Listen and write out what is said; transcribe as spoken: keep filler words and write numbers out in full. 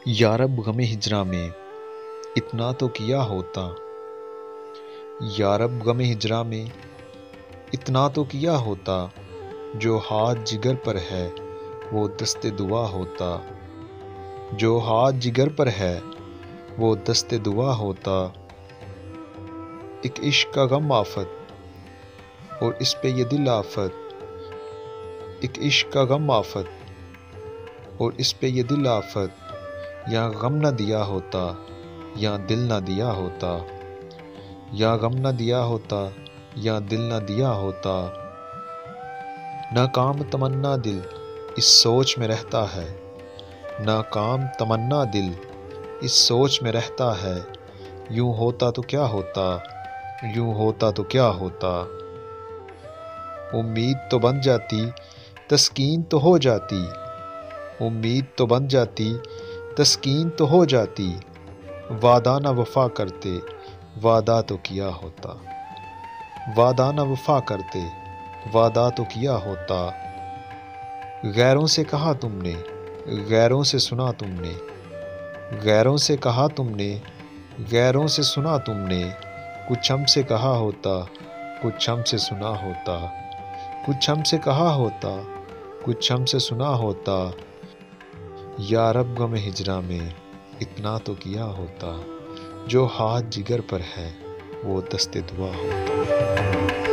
یارب غم ہجراں میں اتنا تو کیا ہوتا، یارب غم ہجراں میں اتنا تو کیا ہوتا، جو ہاتھ جگر پر ہے وہ دست دعا ہوتا، جو ہاتھ جگر پر ہے وہ دست دعا ہوتا۔ ایک عشق کا غم آفت اور اس پہ یہ دل آفت، ایک عشق کا غم آفت اور اس پہ یہ دل آفت، یا غم نہ دیا ہوتا یا دل نہ دیا ہوتا، یا غم نہ دیا ہوتا یا دل نہ دیا ہوتا۔ ناکام تمنا دل اس سوچ میں رہتا ہے، ناکام تمنا دل اس سوچ میں رہتا ہے، یوں ہوتا تو کیا ہوتا، یوں ہوتا تو کیا ہوتا۔ امید تو بن جاتی تسکین تو ہو جاتی، امید تو بن جاتی تسکین تو ہو جاتی، وعدہ نہ وفا کرتے وعدہ تو کیا ہوتا، وعدہ نہ وفا کرتے وعدہ تو کیا ہوتا۔ غیروں سے کہا تم نے غیروں سے سنا تم نے، غیروں سے کہا تم نے غیروں سے سنا تم نے، کچھ ہم سے کہا ہوتا کچھ ہم سے سنا ہوتا، کچھ ہم سے کہا ہوتا کچھ ہم سے سنا ہوتا۔ یارب غم ہجراں میں اتنا تو کیا ہوتا، جو ہاتھ جگر پر ہے وہ دست دعا ہوتا۔